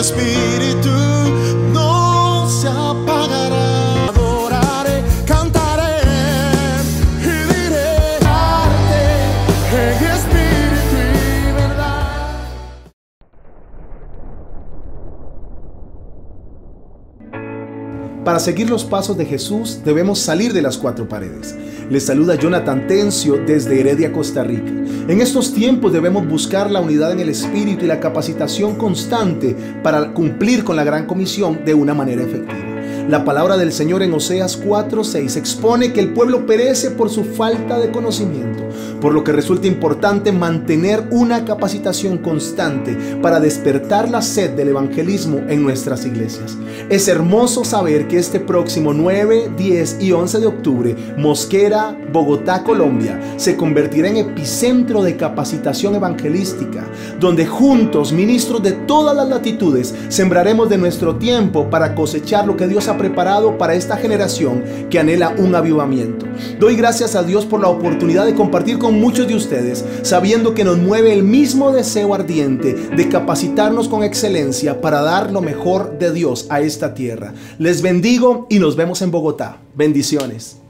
espíritu no se apagará. Adoraré, cantaré y diré arte en espíritu y verdad. Para seguir los pasos de Jesús debemos salir de las cuatro paredes. Les saluda Jonathan Tencio desde Heredia, Costa Rica. En estos tiempos debemos buscar la unidad en el espíritu y la capacitación constante para cumplir con la gran comisión de una manera efectiva. La palabra del Señor en Oseas 4:6 expone que el pueblo perece por su falta de conocimiento, por lo que resulta importante mantener una capacitación constante para despertar la sed del evangelismo en nuestras iglesias. Es hermoso saber que este próximo 9, 10 y 11 de octubre, Mosquera, Bogotá, Colombia, se convertirá en epicentro de capacitación evangelística, donde juntos, ministros de todas las latitudes, sembraremos de nuestro tiempo para cosechar lo que Dios ha preparado para esta generación que anhela un avivamiento. Doy gracias a Dios por la oportunidad de compartir con muchos de ustedes, sabiendo que nos mueve el mismo deseo ardiente de capacitarnos con excelencia para dar lo mejor de Dios a esta tierra. Les bendigo y nos vemos en Bogotá. Bendiciones.